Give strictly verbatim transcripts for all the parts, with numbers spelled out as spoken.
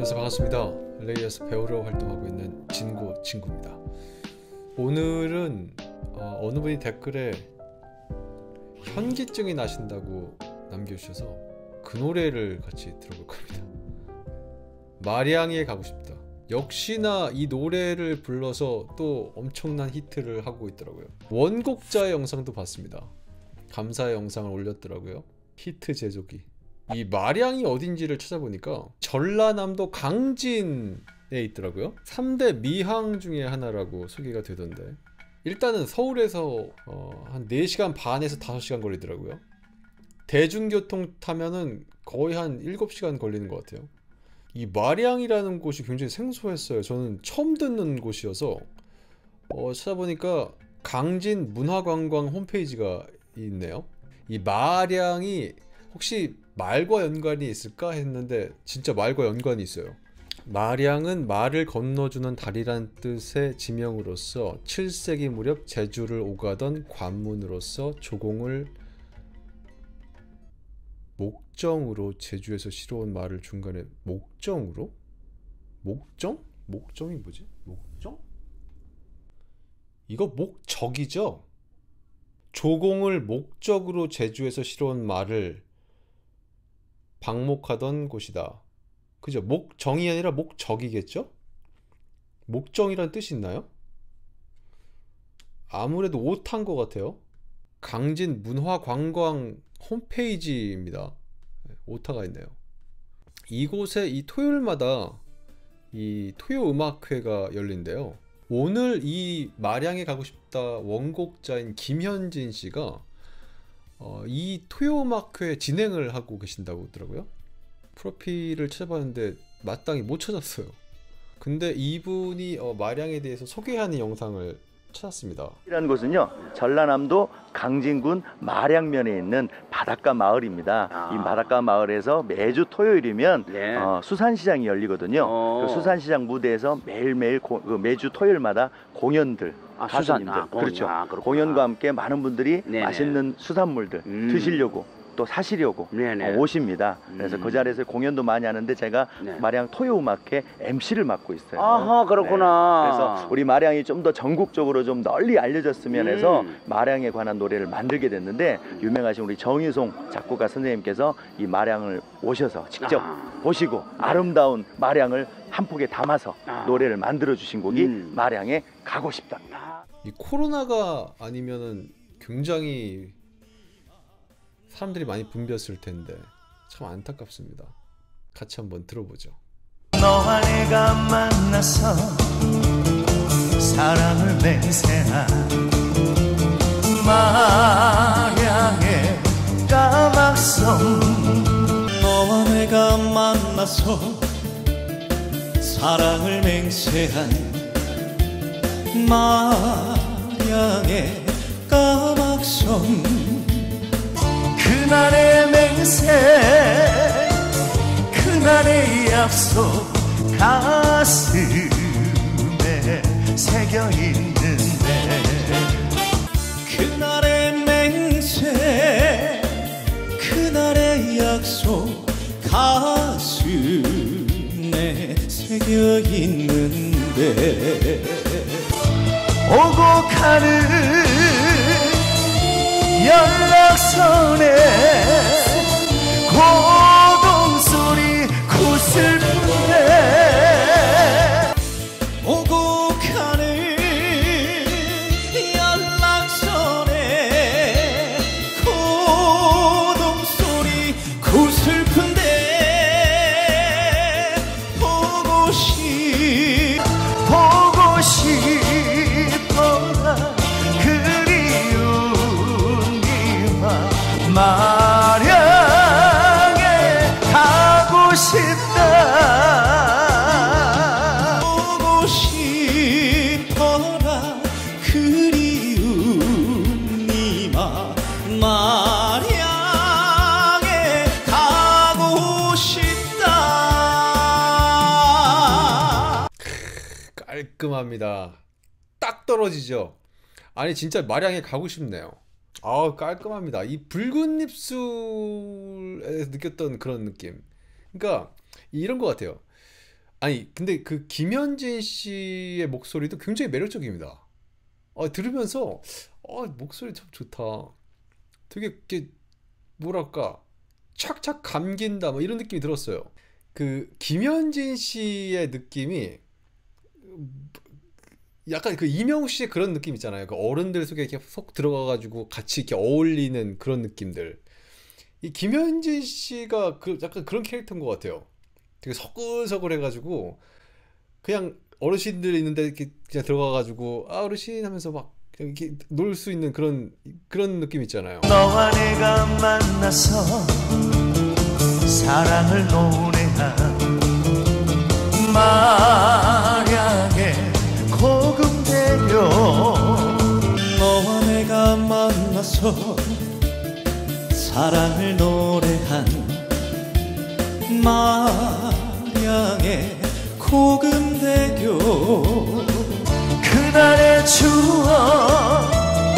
안녕하세요, 반갑습니다. 엘에이에서 배우로 활동하고 있는 진구 친구입니다. 오늘은 어, 어느 분이 댓글에 현기증이 나신다고 남겨주셔서 그 노래를 같이 들어볼 겁니다. 마량에 가고 싶다. 역시나 이 노래를 불러서 또 엄청난 히트를 하고 있더라고요. 원곡자의 영상도 봤습니다. 감사의 영상을 올렸더라고요. 히트 제조기. 이 마량이 어딘지를 찾아보니까 전라남도 강진에 있더라고요. 삼 대 미항 중에 하나라고 소개가 되던데, 일단은 서울에서 어, 한 네 시간 반에서 다섯 시간 걸리더라고요. 대중교통 타면은 거의 한 일곱 시간 걸리는 것 같아요. 이 마량이라는 곳이 굉장히 생소했어요. 저는 처음 듣는 곳이어서 어, 찾아보니까 강진 문화관광 홈페이지가 있네요. 이 마량이 혹시 말과 연관이 있을까 했는데 진짜 말과 연관이 있어요. 마량은 말을 건너주는 다리란 뜻의 지명으로서 칠 세기 무렵 제주를 오가던 관문으로서 조공을 목정으로 제주에서 실어온 말을 중간에 목정으로? 목정? 목정이 뭐지? 목정? 이거 목적이죠? 조공을 목적으로 제주에서 실어온 말을 방목하던 곳이다. 그죠? 목정이 아니라 목적이겠죠? 목정이란 뜻이 있나요? 아무래도 오타인 것 같아요. 강진 문화관광 홈페이지입니다. 오타가 있네요. 이곳에 이 토요일마다 이 토요음악회가 열린대요. 오늘 이 마량에 가고 싶다 원곡자인 김현진 씨가 어, 이 토요음악회 진행을 하고 계신다고 하더라고요. 프로필을 찾아봤는데 마땅히 못 찾았어요. 근데 이분이 어, 마량에 대해서 소개하는 영상을 찾았습니다. 이라는 곳은요, 전라남도 강진군 마량면에 있는 바닷가 마을입니다. 아. 이 바닷가 마을에서 매주 토요일이면 네. 어, 수산시장이 열리거든요. 어. 그 수산시장 무대에서 매일매일 고, 그 매주 토요일마다 공연들, 아, 수산. 가수님들, 아, 공연. 그렇죠. 아, 그렇구나. 공연과 함께 많은 분들이 네네. 맛있는 수산물들 음. 드시려고 또 사시려고 네네. 어, 오십니다. 그래서 음. 그 자리에서 공연도 많이 하는데 제가 네. 마량 토요음악회 엠씨를 맡고 있어요. 아하, 그렇구나. 네. 그래서 우리 마량이 좀 더 전국적으로 좀 널리 알려졌으면 해서 음. 마량에 관한 노래를 만들게 됐는데, 유명하신 우리 정유송 작곡가 선생님께서 이 마량을 오셔서 직접 아. 보시고 아름다운 마량을 한 폭에 담아서 아. 노래를 만들어 주신 곡이 음. 마량에 가고 싶다. 이 코로나가 아니면은 굉장히 사람들이 많이 붐볐을 텐데 참 안타깝습니다. 같이 한번 들어보죠. 너와 내가 만나서 사랑을 맹세한 마량의 까막섬, 너와 내가 만나서 사랑을 맹세한 마량의 까막섬, 그날의 맹세 그날의 약속 가슴에 새겨있는데, 그날의 맹세 그날의 약속 가슴에 새겨있는데, 오고 가는 연락선에 고동소리 구슬픈데, 오고 가는 연락선에 고동소리 구슬픈데, 보고 싶 보고 싶어라 그리운 이마 마량에 가고 싶다. 보고 싶어라 그리운 이마 마량에 가고 싶다. 깔끔합니다. 딱 떨어지죠. 아니 진짜 마량에 가고 싶네요. 아 깔끔합니다. 이 붉은 입술에서 느꼈던 그런 느낌. 그러니까 이런 것 같아요. 아니 근데 그 김현진 씨의 목소리도 굉장히 매력적입니다. 어, 들으면서 어, 목소리 참 좋다. 되게 이렇게 뭐랄까 착착 감긴다 뭐 이런 느낌이 들었어요. 그 김현진 씨의 느낌이 약간 그 이명우 씨의 그런 느낌 있잖아요. 그 어른들 속에 이렇게 속 들어가가지고 같이 이렇게 어울리는 그런 느낌들. 이 김현진 씨가 그 약간 그런 캐릭터인 것 같아요. 되게 서글서글해가지고 그냥 어르신들 있는데 이렇게 그냥 들어가가지고 아 어르신 하면서 막 이렇게 놀 수 있는 그런 그런 느낌 있잖아요. 너와 내가 만나서 사랑을 노래한 마량의 고금대요. 너와 내가 만나서 사랑을 노래한 마량의 고금대교. 그날의 추억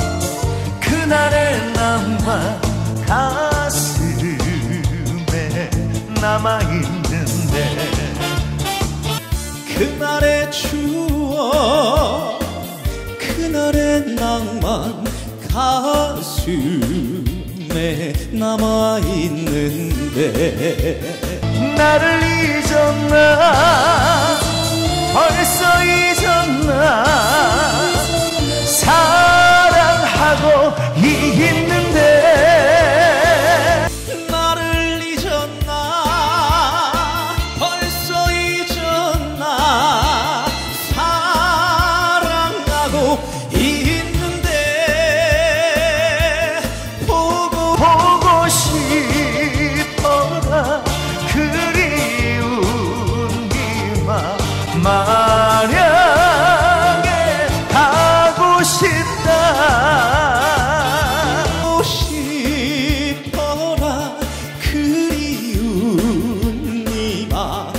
그날의 낭만 가슴에 남아있는데 그날의 추억 그날의 낭만 가슴에 남아있는데 나를 잊었나 벌써 잊었나 사랑하고 있는데 나를 잊었나 벌써 잊었나 사랑하고 있는데 보고 보고 싶어라 그리운 이마 마량에 가고 싶다 가고 싶어라 그리운 이마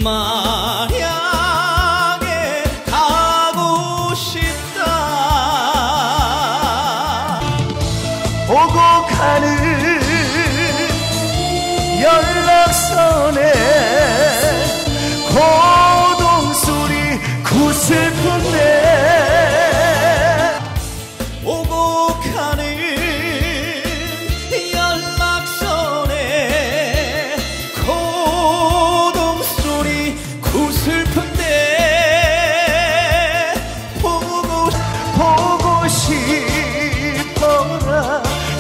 마량에 가고 싶다 오고 가는 연락선에 고동소리 구슬픈데 오고 가는 연락선에 고동소리 구슬픈데 보고 보고 싶어라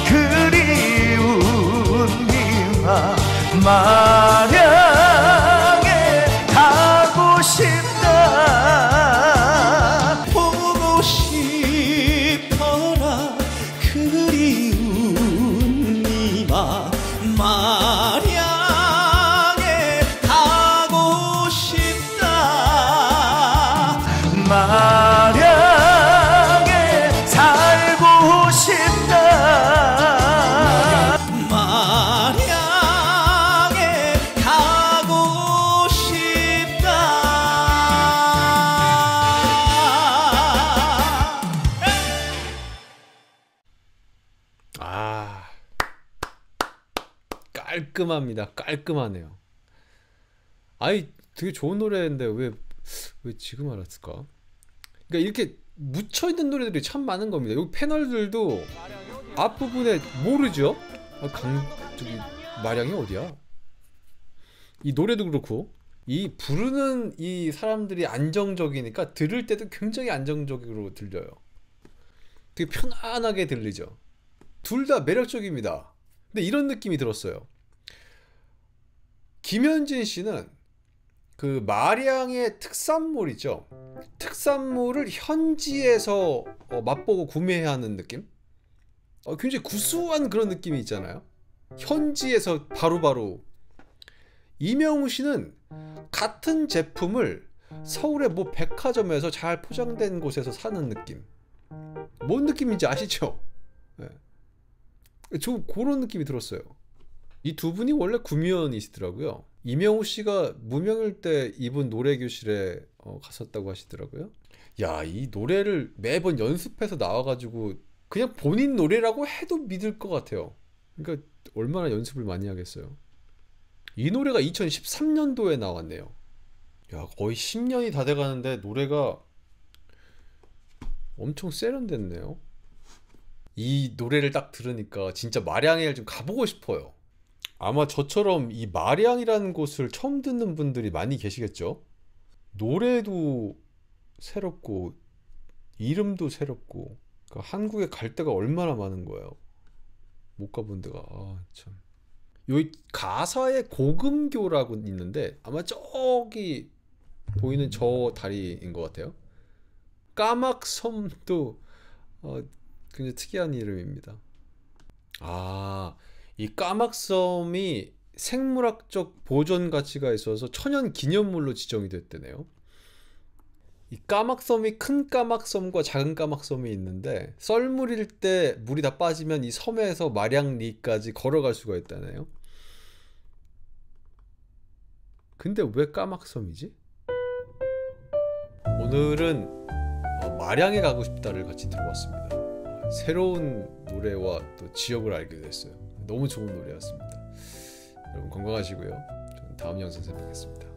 그리운 이마 마량에 가고 싶다 보고 싶어라 그리운 이마 마량에 가고 싶다 마량에 살고 싶다 마량에 가고 싶다 아 깔끔합니다. 깔끔하네요. 아이 되게 좋은 노래인데 왜 왜 지금 알았을까? 그러니까 이렇게 묻혀 있는 노래들이 참 많은 겁니다. 여기 패널들도 앞부분에 모르죠? 아, 강 저기 마량이 어디야? 이 노래도 그렇고 이 부르는 이 사람들이 안정적이니까 들을 때도 굉장히 안정적으로 들려요. 되게 편안하게 들리죠. 둘 다 매력적입니다. 근데 이런 느낌이 들었어요. 김현진 씨는 그 마량의 특산물 있죠. 특산물을 현지에서 어, 맛보고 구매해야 하는 느낌? 어, 굉장히 구수한 그런 느낌이 있잖아요. 현지에서 바로바로. 이명우 씨는 같은 제품을 서울의 뭐 백화점에서 잘 포장된 곳에서 사는 느낌. 뭔 느낌인지 아시죠? 네. 저 그런 느낌이 들었어요. 이 두 분이 원래 구미원이시더라고요. 이명우 씨가 무명일 때 이분 노래교실에 어, 갔었다고 하시더라고요. 야, 이 노래를 매번 연습해서 나와가지고 그냥 본인 노래라고 해도 믿을 것 같아요. 그러니까 얼마나 연습을 많이 하겠어요. 이 노래가 이천십삼 년도에 나왔네요. 야, 거의 십 년이 다 돼가는데 노래가 엄청 세련됐네요. 이 노래를 딱 들으니까 진짜 마량에를 좀 가보고 싶어요. 아마 저처럼 이 마량이라는 곳을 처음 듣는 분들이 많이 계시겠죠? 노래도 새롭고 이름도 새롭고, 그러니까 한국에 갈 데가 얼마나 많은 거예요. 못 가본 데가. 아, 참. 여기 가사에 고금교라고 있는데 아마 저기 보이는 저 다리인 것 같아요. 까막섬도 어, 굉장히 특이한 이름입니다. 아, 이 까막섬이 생물학적 보존 가치가 있어서 천연 기념물로 지정이 됐대네요. 이 까막섬이 큰 까막섬과 작은 까막섬이 있는데 썰물일 때 물이 다 빠지면 이 섬에서 마량리까지 걸어갈 수가 있다네요. 근데 왜 까막섬이지? 오늘은 어, 마량에 가고 싶다를 같이 들어봤습니다. 새로운 노래와 또 지역을 알게 됐어요. 너무 좋은 노래였습니다. 여러분 건강하시고요. 저는 다음 영상에서 뵙겠습니다.